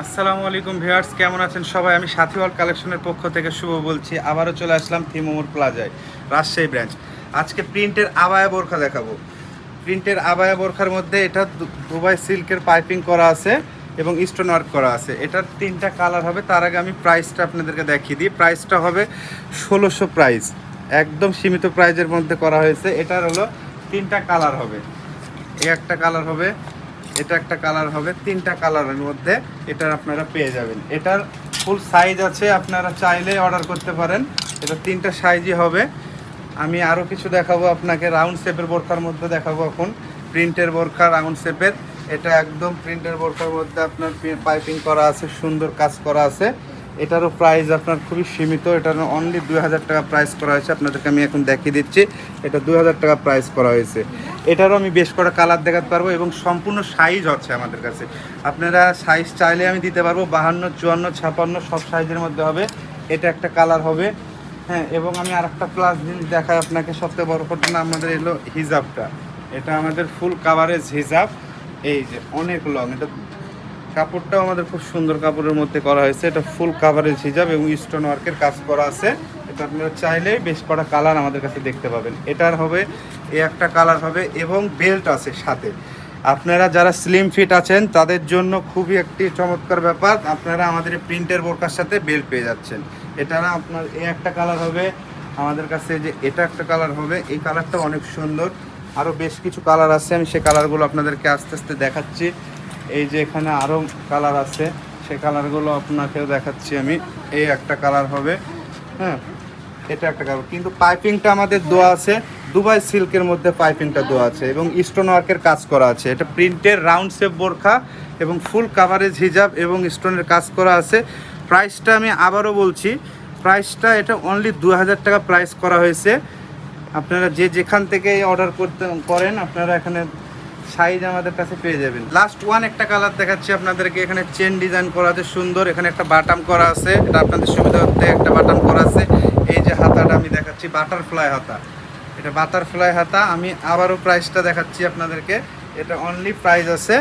আসসালামু আলাইকুম ভিউয়ার্স, কেমন আছেন সবাই? আমি সাথী ওয়ার্ল্ড কালেকশনের পক্ষ থেকে শুভ বলছি। আবারও চলে আসলাম ওমর প্লাজায়, রাজশাহী ব্রাঞ্চ। আজকে প্রিন্টের আবায়া বোরখা দেখাবো। প্রিন্টের আবায়া বোরখার মধ্যে এটা দুবাই সিল্কের পাইপিং করা আছে এবং স্টোন ওয়ার্ক করা আছে। এটার 3টা কালার হবে। তার আগে আমি প্রাইসটা আপনাদেরকে দেখিয়ে দিই। প্রাইসটা হবে 1600 প্রাইস, একদম সীমিত প্রাইজের মধ্যে করা হয়েছে। এটার হলো 3টা কালার হবে। এই একটা কালার হবে, এটা একটা কালার হবে, 3টা কালারের মধ্যে এটার আপনারা পেয়ে যাবেন। এটার ফুল সাইজ আছে, আপনারা চাইলে অর্ডার করতে পারেন। এটা 3টা সাইজই হবে। আমি আরও কিছু দেখাবো আপনাকে। রাউন্ড শেপের বোরখার মধ্যে দেখাবো এখন। প্রিন্টের বোরখা রাউন্ড শেপের, এটা একদম প্রিন্টের বোরখার মধ্যে আপনার পাইপিং করা আছে, সুন্দর কাজ করা আছে। এটারও প্রাইস আপনার খুবই সীমিত। এটার অনলি 2000 টাকা প্রাইস করা হয়েছে। আপনাদেরকে আমি এখন দেখিয়ে দিচ্ছি। এটা 2000 টাকা প্রাইস করা হয়েছে। এটারও আমি বেশ কটা কালার দেখাতে পারবো এবং সম্পূর্ণ সাইজ হচ্ছে আমাদের কাছে। আপনারা সাইজ চাইলে আমি দিতে পারবো, 52, 54, 56 সব সাইজের মধ্যে হবে। এটা একটা কালার হবে, হ্যাঁ। এবং আমি আর একটা প্লাস জিনিস দেখাই আপনাকে। সবথেকে বড় ঘটনা আমাদের এলো হিজাবটা। এটা আমাদের ফুল কাভারেজ হিজাব। এই যে অনেক লং, এটা কাপড়টাও আমাদের খুব সুন্দর কাপড়ের মধ্যে করা হয়েছে। এটা ফুল কাভারেজ হিজাব এবং স্টোন ওয়ার্কের কাজ করা আছে। এটা আপনারা চাইলে বেশ কটা কালার আমাদের কাছে দেখতে পাবেন। এটার হবে এই একটা কালার হবে এবং বেল্ট আছে সাথে। আপনারা যারা স্লিম ফিট আছেন তাদের জন্য খুবই একটি চমৎকার ব্যাপার, আপনারা আমাদের প্রিন্টের বোরকার সাথে বেল্ট পেয়ে যাচ্ছেন। এটা না আপনার এই একটা কালার হবে আমাদের কাছে, যে এটা একটা কালার হবে। এই কালারটা অনেক সুন্দর। আরও বেশ কিছু কালার আছে, আমি সেই কালারগুলো আপনাদেরকে আস্তে আস্তে দেখাচ্ছি। এই যে এখানে আরও কালার আছে, সেই কালারগুলো আপনাকেও দেখাচ্ছি আমি। এই একটা কালার হবে, হ্যাঁ। এটা একটা কালার, কিন্তু পাইপিংটা আমাদের দেওয়া আছে দুবাই সিল্কের মধ্যে, পাইপিংটা দেওয়া আছে এবং স্টোন ওয়ার্কের কাজ করা আছে। এটা প্রিন্টের রাউন্ড শেপ বোরখা এবং ফুল কাভারেজ হিজাব এবং স্টোনের কাজ করা আছে। প্রাইসটা আমি আবারও বলছি, প্রাইসটা এটা অনলি 2000 টাকা প্রাইস করা হয়েছে। আপনারা যে যেখান থেকে অর্ডার করেন আপনারা এখানে সাইজ আমাদের কাছে পেয়ে যাবেন। লাস্ট ওয়ান একটা কালার দেখাচ্ছি আপনাদেরকে। এখানে চেন ডিজাইন করা আছে সুন্দর। এখানে একটা বাটাম করা আছে, এটা আপনাদের সুবিধার্থে একটা বাটাম করা আছে। এই যে হাতাটা আমি দেখাচ্ছি, বাটারফ্লাই হাতা। এটা বাটারফ্লাই হাতা। আমি আবারও প্রাইসটা দেখাচ্ছি আপনাদেরকে। এটা অনলি প্রাইস আছে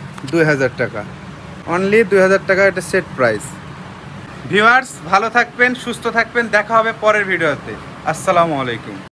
2000 টাকা, অনলি 2000 টাকা এটা সেট প্রাইস। ভিউয়ার্স ভালো থাকবেন, সুস্থ থাকবেন, দেখা হবে পরের ভিডিওতে। আসসালামু আলাইকুম।